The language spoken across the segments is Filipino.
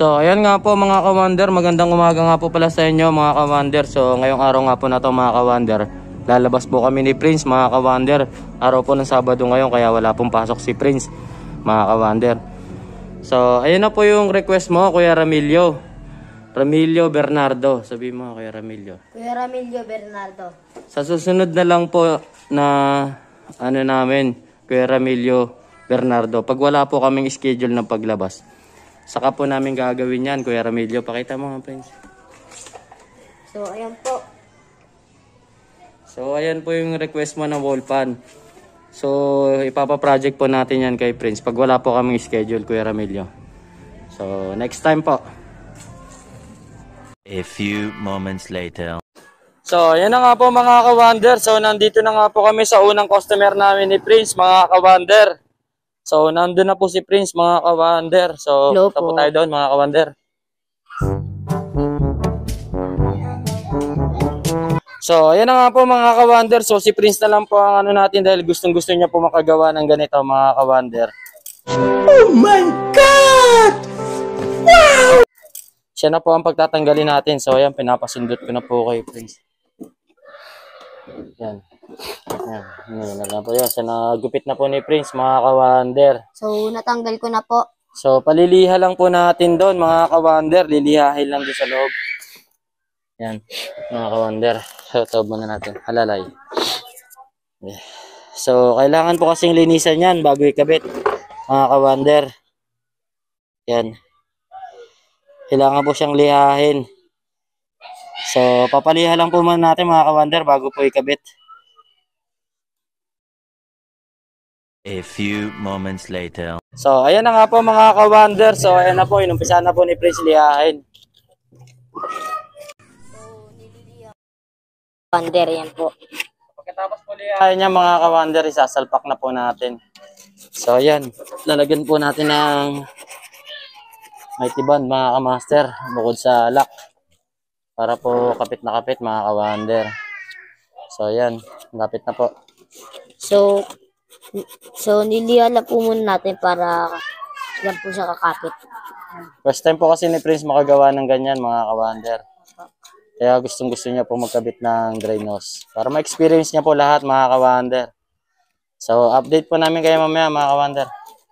So ayan nga po mga ka-wonder, magandang umaga nga po pala sa inyo mga ka-wonder. So ngayong araw nga po na to mga ka-wonder, lalabas po kami ni Prince mga ka-wonder. Araw po ng Sabado ngayon kaya wala pong pasok si Prince mga ka-wonder. So ayun na po yung request mo Kuya Ramilio. Ramilio Bernardo, sabi mo Kuya Ramilio. Kuya Ramilio Bernardo. Sa susunod na lang po na ano namin Kuya Ramilio Bernardo, pag wala po kaming schedule ng paglabas, saka po namin gagawin yan, Kuya Ramilio. Pakita mo nga, Prince. So, ayan po. So, ayan po yung request mo ng wall fan. So, ipapaproject po natin yan kay Prince pag wala po kaming schedule, Kuya Ramilio. So, next time po. A few moments later. So, ayan na nga po mga ka-wonder. So, nandito na nga po kami sa unang customer namin ni Prince, mga ka-wonder. So, nandun na po si Prince, mga ka-wonder. So, Hello po po. tayo doon, mga ka-wonder. So, ayan na nga po, mga ka-wonder. So, si Prince na lang po ang ano natin dahil gustong-gusto niya po makagawa ng ganito, mga ka-wonder. Oh my God! Wow! Siya na po ang pagtatanggalin natin. So, ayan, pinapasundot ko na po kay Prince. Yan. Yan na po yun. So, nagupit na po ni Prince, mga ka-wonder. So, natanggal ko na po. So, paliliha lang po natin doon, mga ka-wonder. Lilihahin lang doon sa loob. Yan, mga ka-wonder. So, tawag muna natin. Halalay. So, kailangan po kasing linisan yan bago ikabit, mga ka-wonder. Yan. Kailangan po siyang lihahin. So, papaliha lang po muna natin, mga ka-wonder, bago po ikabit. A few moments later. So, ayan na nga po mga ka-wonder. So, ayan na po. Inumpisa na po ni Prince lihahin. Wonder, yan po. Pagkatapos po lihahin niya mga ka-wonder, isasalpak na po natin. So, ayan. Lalagyan po natin ng mighty band mga ka-master. Bukod sa lock. Para po kapit na kapit mga ka-wonder. So, ayan. Kapit na po. So nilihala po muna natin para yan po siya kakapit. First time po kasi ni Prince makagawa ng ganyan mga ka-wonder. Kaya gustong-gusto niya po magkabit ng dry nose. Para ma-experience niya po lahat mga ka-wonder. So, update po namin kayo mamaya mga ka-wonder.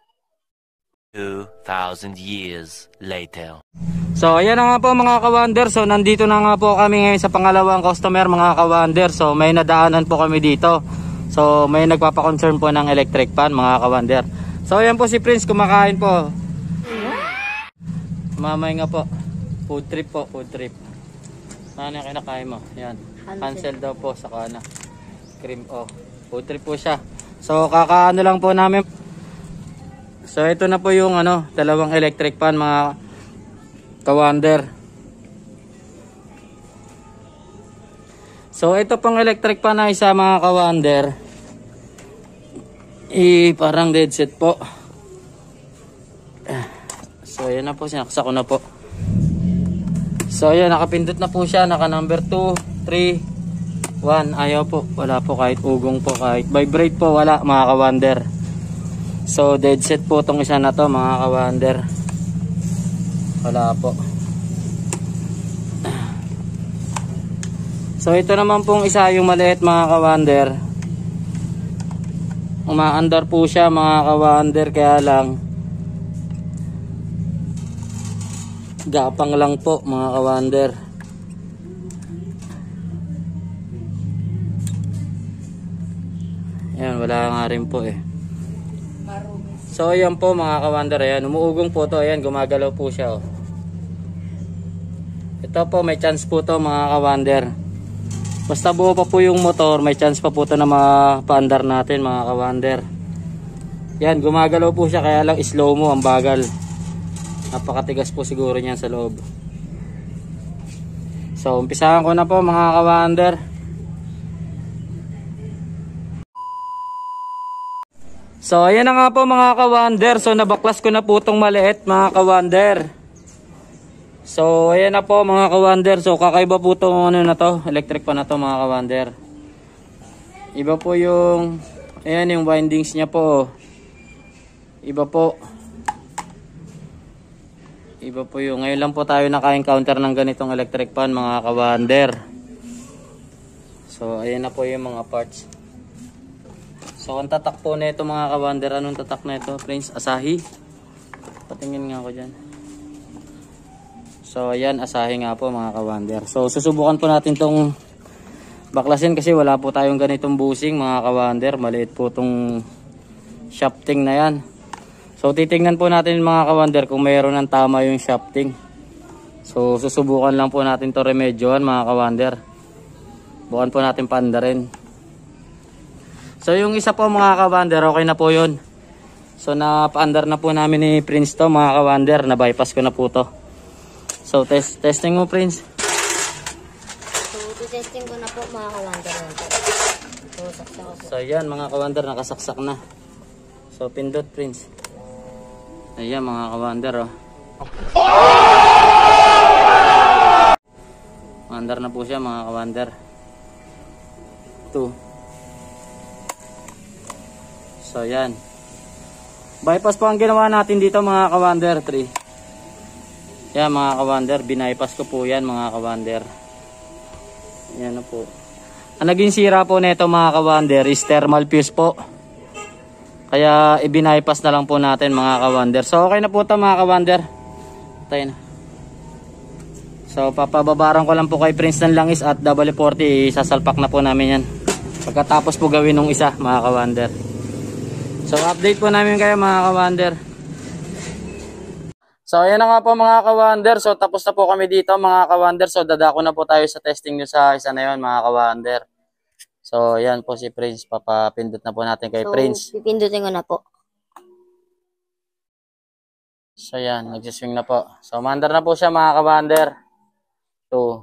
2,000 years later. So, ayan na nga po mga ka-wonder. So, nandito na nga po kami ngayon sa pangalawang customer mga ka-wonder. So, may nadaanan po kami dito. So, may nagpapa-concern po ng electric fan mga ka-wonder. So, ayan po si Prince kumakain po. Mamay nga po. Food trip po, food trip. Ano yung kinakain mo? Yan. Hansel daw po sa kana. Cream o. Food trip po siya. So, kakaano lang po namin. So, ito na po yung ano, dalawang electric fan mga ka-wonder. So, ito pong electric fan na isa mga ka-wonder. Parang dead set po. So, ayan na po. Sinaksa ko na po. So, ayan. Nakapindot na po siya. Naka number 2, 3, 1. Ayaw po. Wala po kahit ugong po. Kahit vibrate po. Wala mga ka-wonder. So, dead set po itong isa na to mga ka-wonder. Wala po. So, ito naman pong isa yung maliit mga ka-wonder. Umaandar po siya mga ka-wonder. Kaya lang gapang lang po mga ka-wonder. Ayan, wala nga rin po eh. So, ayan po mga ka-wonder. Ayan, umuugong po to. Ayan, gumagalaw po siya oh. Ito po, may chance po to mga ka-wonder. Basta buo pa po yung motor, may chance pa po ito na mapaandar natin mga ka-wonder. Yan, gumagalaw po siya kaya lang slow mo, ang bagal. Napakatigas po siguro niyan sa loob. So, umpisahan ko na po mga ka-wonder. So, ayan na nga po mga ka-wonder. So, nabaklas ko na po itong maliit mga ka-wonder. So, ayan na po mga ka-wonder. So, kakaiba po itong ano na to, electric pa na to mga ka-wonder. Iba po yung, ayan yung windings niya po. Iba po. Iba po yung, ngayon lang po tayo naka-encounter ng ganitong electric fan mga ka-wonder. So ayan na po yung mga parts. So ang tatak po na ito mga ka-wonder, anong tatak na ito Prince? Asahi? Patingin nga ako dyan. So ayan, Asahi nga po mga ka-wonder. So susubukan po natin tong baklasin kasi wala po tayong ganitong busing mga ka-wonder. Maliit po tong shafting na yan. So titingnan po natin mga ka-wonder kung mayroon ng tama yung shafting. So susubukan lang po natin to remedyohan mga ka-wonder. Bukan po natin paanda rin. So yung isa po mga ka-wonder, okay na po yun. So napaandar na po namin ni Prince to mga ka-wonder. Na bypass ko na po to. So testing mo Prince. So testing ko na po mga ka-wonder. So saksak ko po. So yan mga ka-wonder, nakasaksak na. So pindot Prince. Ayan mga ka-wonder oh. Mandar na po siya mga ka-wonder. 2. So yan. Bypass po ang ginawa natin dito mga ka-wonder. 3. Yan mga ka-wonder, binaypass ko po yan mga ka-wonder. Yan na po. Ang naging sira po nito mga ka-wonder is thermal fuse po. Kaya ibinaypass na lang po natin mga ka-wonder. So okay na po ito mga ka-wonder. Tayo na. So papababaran ko lang po kay Prince ng langis at W40. Sasalpak na po namin yan. Pagkatapos po gawin nung isa mga ka-wonder. So update po namin kayo mga ka-wonder. So ayan na nga po mga ka-wonder. So tapos na po kami dito mga ka-wonder. So dadako na po tayo sa testing nyo sa isa na yun mga ka-wonder. So ayan po si Prince. Papapindot na po natin kay Prince. Pipindutin ko na po. So ayan, nagsiswing na po. So mandar na po siya mga ka-wonder. 2.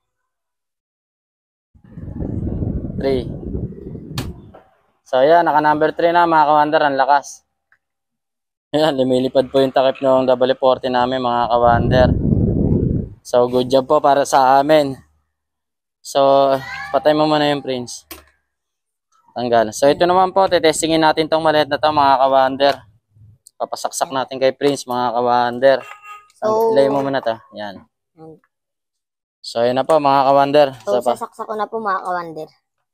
3. So ayan, naka number 3 na mga ka-wonder. Ang lakas. Ayan, lumilipad po yung takip ng W40 namin mga ka-wonder. So good job po para sa amin. So patay mo muna yung Prince. Tanggal. So ito naman po, tetestingin natin tong maliit na to mga ka-wonder. Papasaksak natin kay Prince mga ka-wonder. So, ilay mo muna to. Yan. So yun na po mga ka-wonder. So sasaksak ko na po mga ka-wonder.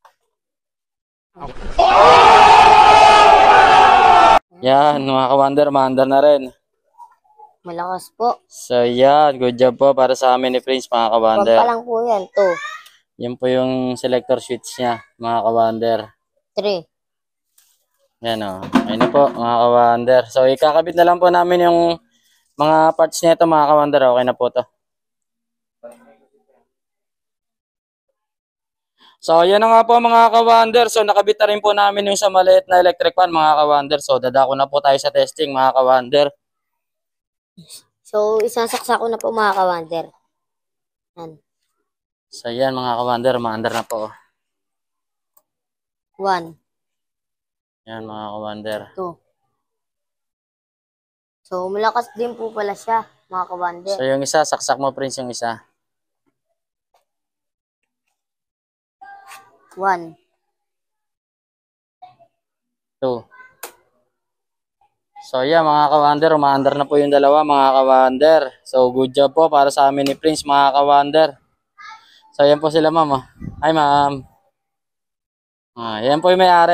Yan mga ka-wonder, maandar na rin. Malakas po. So yan, good job po para sa amin ni Prince mga Wag ka-wonder. pa lang po yan. 2. Yan po yung selector switch niya mga ka-wonder. 3. Yan o. Ayun na po mga ka-wonder. So ikakabit na lang po namin yung mga parts nito mga ka-wonder. Okay na po to. So ayan na nga po mga ka-wonder. So nakabit na rin po namin yung sa maliit na electric fan mga ka-wonder. So dadako na po tayo sa testing mga ka-wonder. So isasaksak ko na po mga ka-wonder. Yan. So ayan mga ka-wonder, maandar na po. 1. Yan mga ka-wonder. 2. So malakas din po pala siya mga ka-wonder. So yung isa, saksak mo Prince yung isa. 1. 2. So yeah mga ka-wonder, umaandar na po yung dalawa mga ka-wonder. So good job po para sa amin ni Prince mga ka-wonder. So yan po sila ma'am. Hi ma'am. Yan po yung may-ari.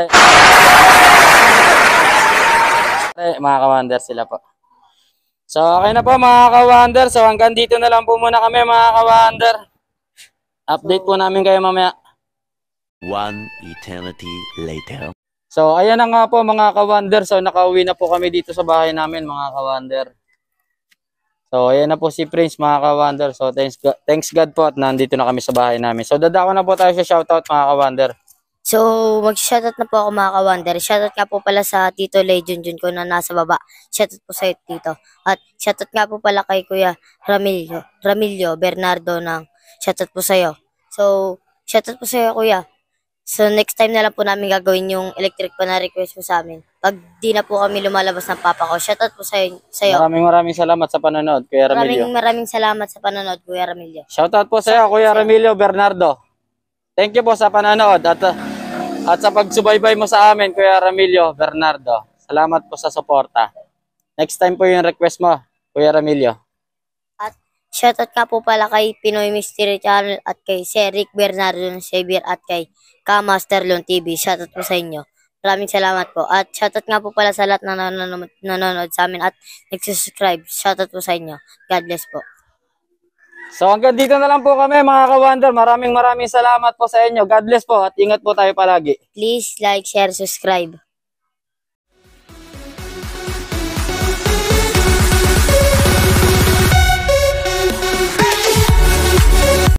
Mga ka-wonder sila po. So okay na po mga ka-wonder. So hanggang dito na lang po muna kami mga ka-wonder. Update po namin kayo mamaya. 1 eternity later. So ayan na nga po mga ka-wonder. So nakauwi na po kami dito sa bahay namin mga ka-wonder. So ayan na po si Prince mga ka-wonder. So thanks God po at nandito na kami sa bahay namin. So dadako na po tayo sa shoutout mga ka-wonder. So mag-shoutout na po ako mga ka-wonder. Shoutout nga po pala sa Tito Lay Junjun ko na nasa baba. Shoutout po sa Tito. At shoutout nga po pala kay Kuya Ramilio Bernardo ng shoutout po sa'yo. So shoutout po sa'yo Kuya. So next time na lang po namin gagawin yung electric pa na request mo sa amin. Pag di na po kami lumalabas ng papa ko, shoutout po sa'yo. Maraming salamat sa panonood, Kuya Ramilio. Maraming salamat sa panonood, Kuya Ramilio. Shoutout po sa iyo, Kuya Ramilio Bernardo. Thank you po sa panonood at sa pagsubaybay mo sa amin, Kuya Ramilio Bernardo. Salamat po sa suporta. Next time po yung request mo, Kuya Ramilio. Shoutout nga po pala kay Pinoy Mystery Channel at kay Sir Rick Bernardo Xavier at kay Kamaster Lon TV. Shoutout po sa inyo. Maraming salamat po. At shoutout nga po pala sa lahat na nanonood sa amin at nagsusubscribe. Shoutout po sa inyo. God bless po. So hanggang dito na lang po kami mga ka-Wonder. Maraming salamat po sa inyo. God bless po at ingat po tayo palagi. Please like, share, subscribe.